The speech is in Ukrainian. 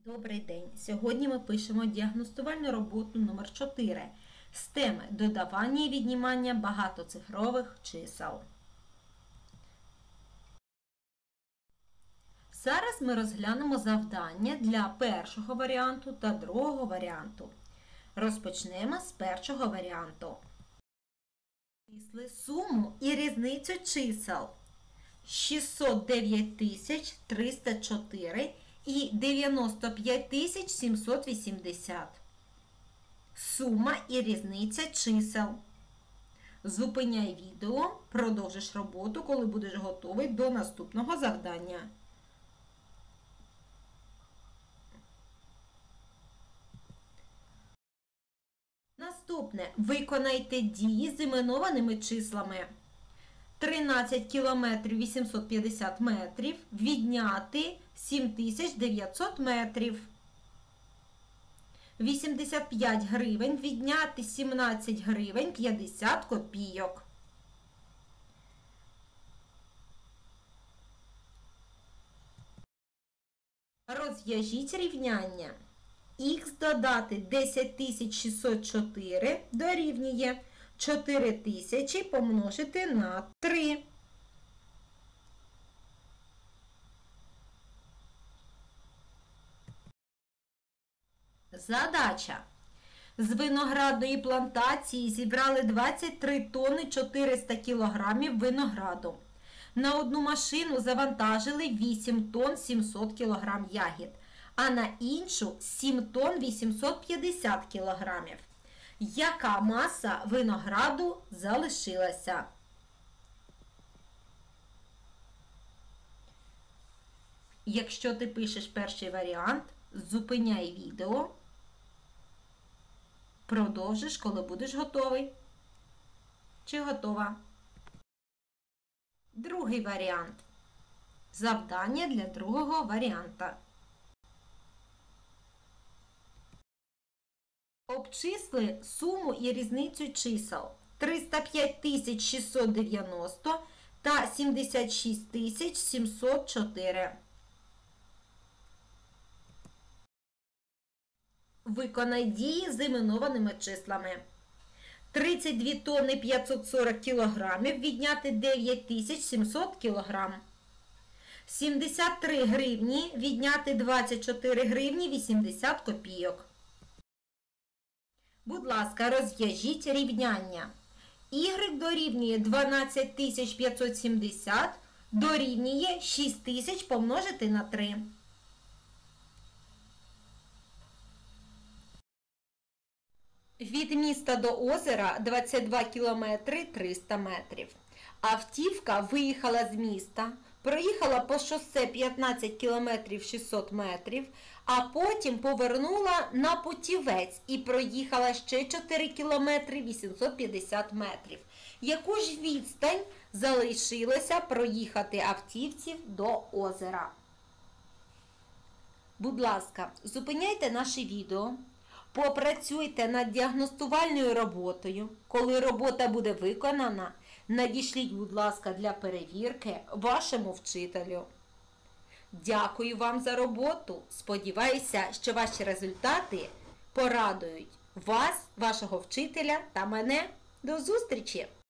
Добрий день! Сьогодні ми пишемо діагностувальну роботу номер 4 з теми додавання і віднімання багатоцифрових чисел. Зараз ми розглянемо завдання для першого варіанту та другого варіанту. Розпочнемо з першого варіанту. Обчисли суму і різницю чисел 609 304 і 95 780. Сума і різниця чисел. Зупиняй відео, продовжиш роботу, коли будеш готовий до наступного завдання. Наступне. Виконайте дії з іменованими числами. 13 км 850 метрів відняти 7900 метрів. 85 гривень відняти 17 гривень 50 копійок. Розв'яжіть рівняння. Х додати 10604 дорівнює 4000 помножити на 3. Задача. З виноградної плантації зібрали 23 тонни 400 кілограмів винограду. На одну машину завантажили 8 тонн 700 кілограм ягід, а на іншу 7 тонн 850 кілограмів. Яка маса винограду залишилася? Якщо ти пишеш перший варіант, зупиняй відео, продовжиш, коли будеш готовий. Чи готова? Другий варіант. Завдання для другого варіанта. Обчисли суму і різницю чисел 305 690 та 76 704. Виконай дії з іменованими числами. 32 тонни 540 кілограмів відняти 9700 кілограм. 73 гривні відняти 24 гривні 80 копійок. Будь ласка, розв'яжіть рівняння. Y дорівнює 12570 дорівнює 6000 помножити на 3. Від міста до озера 22 кілометри 300 метрів. Автівка виїхала з міста, проїхала по шосе 15 кілометрів 600 метрів, а потім повернула на путівець і проїхала ще 4 кілометри 850 метрів. Яку ж відстань залишилося проїхати автівці до озера? Будь ласка, зупиняйте наше відео. Попрацюйте над діагностувальною роботою. Коли робота буде виконана, надішліть, будь ласка, для перевірки вашому вчителю. Дякую вам за роботу. Сподіваюся, що ваші результати порадують вас, вашого вчителя та мене. До зустрічі!